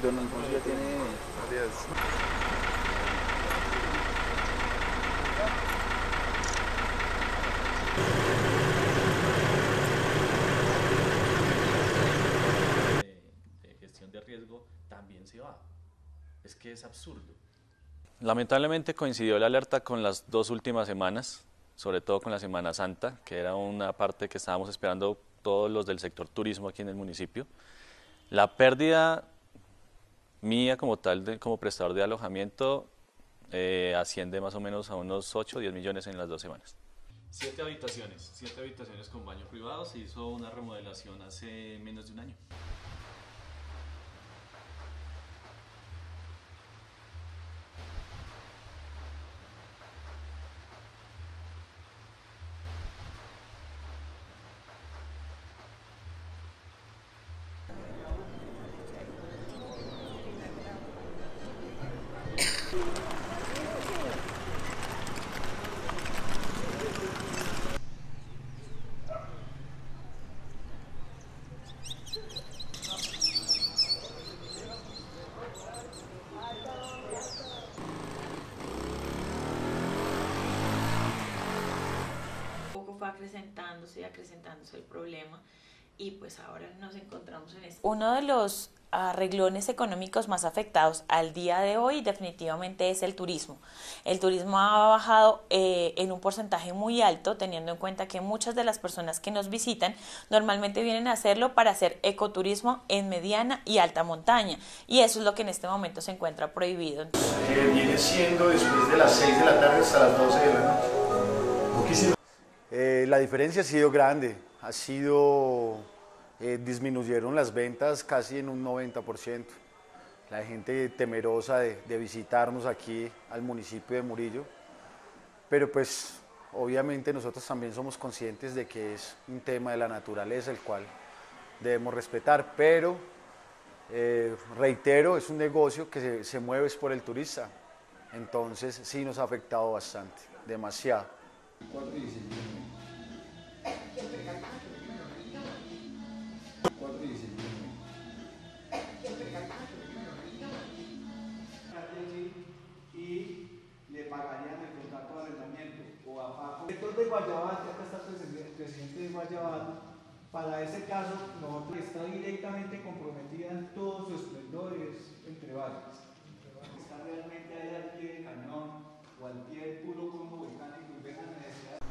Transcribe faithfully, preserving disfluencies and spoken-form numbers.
Don Alfonso ya tiene... Alias. De, de gestión de riesgo también se va. Es que es absurdo. Lamentablemente coincidió la alerta con las dos últimas semanas, sobre todo con la Semana Santa, que era una parte que estábamos esperando todos los del sector turismo aquí en el municipio. La pérdida mía como tal, de, como prestador de alojamiento, eh, asciende más o menos a unos ocho o diez millones en las dos semanas. Siete habitaciones, siete habitaciones con baño privado, se hizo una remodelación hace menos de un año. Poco fue acrecentándose y acrecentándose el problema y pues ahora nos encontramos en esto. Uno de los arreglones económicos más afectados al día de hoy definitivamente es el turismo. El turismo ha bajado eh, en un porcentaje muy alto, teniendo en cuenta que muchas de las personas que nos visitan normalmente vienen a hacerlo para hacer ecoturismo en mediana y alta montaña, y eso es lo que en este momento se encuentra prohibido. Eh, viene siendo después de las seis de la tarde hasta las doce de la noche. Poquísimo. Eh, la diferencia ha sido grande, ha sido, eh, disminuyeron las ventas casi en un noventa por ciento. La gente temerosa de, de visitarnos aquí al municipio de Murillo, pero pues obviamente nosotros también somos conscientes de que es un tema de la naturaleza el cual debemos respetar, pero eh, reitero, es un negocio que se, se mueve por el turista, entonces sí nos ha afectado bastante, demasiado. Y le pagarían el contrato de arrendamiento o a Paco. El sector de Guayabal, acá está el presidente de Guayabal, para ese caso nosotros está directamente comprometida en todos sus esplendores entre varios. Está realmente ahí al pie del cañón o al pie del puro combo volcánico y ven a necesidad.